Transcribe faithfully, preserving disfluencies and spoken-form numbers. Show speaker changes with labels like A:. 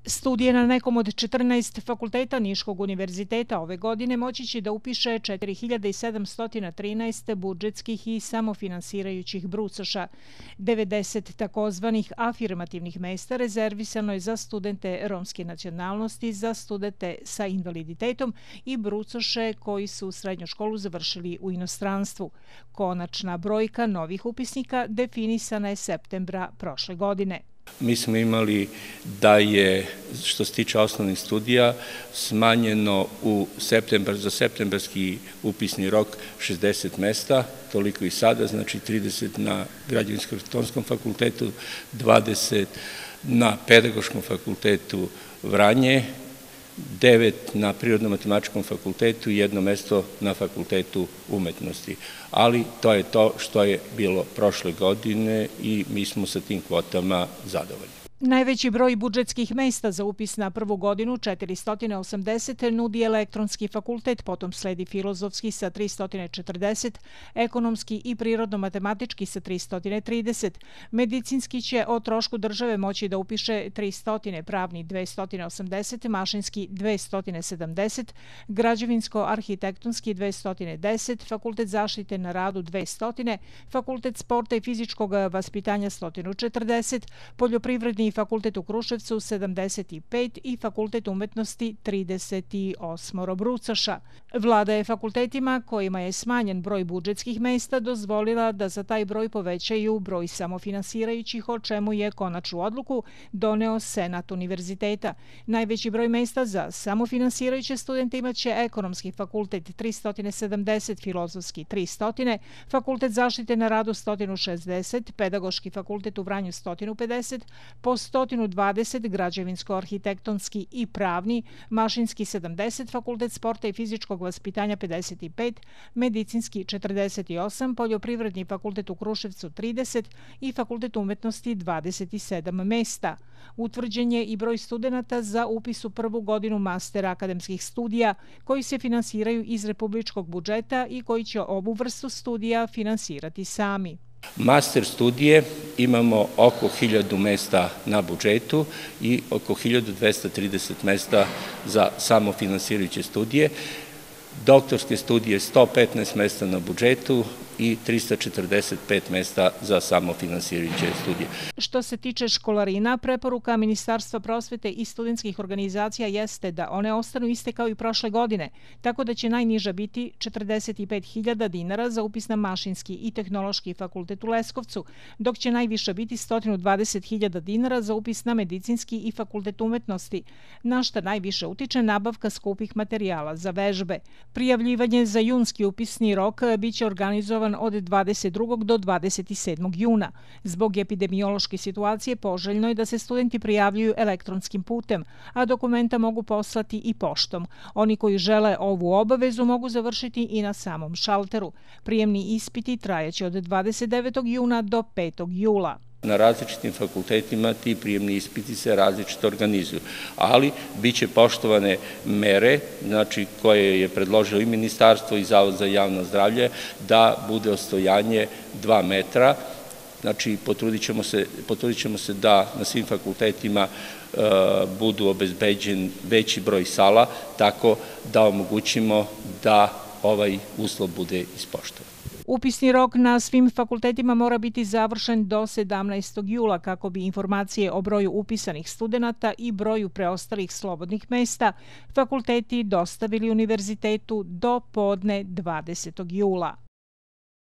A: Studije na nekom od četrnaest fakulteta Niškog univerziteta ove godine moći će da upiše četiri hiljade sedamsto trinaest budžetskih i samofinansirajućih brucoša. devedeset takozvanih afirmativnih mesta rezervisano je za studente romske nacionalnosti, za studente sa invaliditetom i brucoše koji su srednju školu završili u inostranstvu. Konačna brojka novih upisnika definisana je septembra prošle godine.
B: Mi smo imali da je, što se tiče osnovnih studija, smanjeno u septembar, za septembarski upisni rok šezdeset mesta, toliko i sada, znači trideset na Građevinsko-arhitektonskom fakultetu, dvadeset na Pedagoškom fakultetu Vranje, devet na Prirodno-matematičkom fakultetu i jedno mesto na Fakultetu umetnosti. Ali to je to što je bilo prošle godine i mi smo sa tim kvotama zadovoljni.
A: Najveći broj budžetskih mesta za upis na prvu godinu, četiristo osamdeset, nudi elektronski fakultet, potom sledi filozofski sa tristo četrdeset, ekonomski i prirodno-matematički sa tristo trideset. Medicinski će o trošku države moći da upiše tristo, pravni dvesta osamdeset, mašinski dvesta sedamdeset, građevinsko-arhitektonski dvesta deset, fakultet zaštite na radu dvesta, fakultet sporta i fizičkog vaspitanja sto četrdeset, poljoprivredni fakultet u Kruševcu sedamdeset pet i fakultet umetnosti trideset osam brucoša. Vlada je fakultetima kojima je smanjen broj budžetskih mesta dozvolila da za taj broj povećaju broj samofinansirajućih, o čemu je konačnu odluku doneo Senat univerziteta. Najveći broj mesta za samofinansirajuće studente imaće ekonomski fakultet tristo sedamdeset, filozofski tristo, fakultet zaštite na radu sto šezdeset, pedagoški fakultet u Vranju sto pedeset, po sto dvadeset, građevinsko-arhitektonski i pravni, mašinski sedamdeset, fakultet sporta i fizičkog vaspitanja pedeset pet, medicinski četrdeset osam, poljoprivredni fakultet u Kruševcu trideset i fakultet umetnosti dvadeset sedam mesta. Utvrđen je i broj studenata za upis u prvu godinu master akademskih studija koji se finansiraju iz republičkog budžeta i koji će ovu vrstu studija finansirati sami.
B: Master studije imamo oko hiljadu mesta na budžetu i oko hiljadu dvesta trideset mesta za samofinansirajuće studije. Doktorske studije sto petnaest mesta na budžetu i trista četrdeset pet mesta za samofinansirajuće studije.
A: Što se tiče školarina, preporuka Ministarstva prosvete i studentskih organizacija jeste da one ostanu iste kao i prošle godine, tako da će najniža biti četrdeset pet hiljada dinara za upis na Mašinski i tehnološki fakultet u Leskovcu, dok će najviša biti sto dvadeset hiljada dinara za upis na Medicinski i fakultet umetnosti, na šta najviše utiče nabavka skupih materijala za vežbe. Prijavljivanje za junski upisni rok biće organizovan od dvadeset drugog do dvadeset sedmog juna. Zbog epidemiološke situacije poželjno je da se studenti prijavljuju elektronskim putem, a dokumenta mogu poslati i poštom. Oni koji žele ovu obavezu mogu završiti i na samom šalteru. Prijemni ispiti trajaće od dvadeset devetog juna do petog jula.
B: Na različitim fakultetima ti prijemni ispiti se različito organizuju, ali bit će poštovane mere, znači koje je predložilo i Ministarstvo i Zavod za javno zdravlje, da bude odstojanje dva metra, znači potrudit ćemo se, potrudit ćemo se da na svim fakultetima e, budu obezbeđen veći broj sala, tako da omogućimo da ovaj uslov bude ispoštovan.
A: Upisni rok na svim fakultetima mora biti završen do sedamnaestog jula kako bi informacije o broju upisanih studenata i broju preostalih slobodnih mesta fakulteti dostavili univerzitetu do podne dvadesetog jula.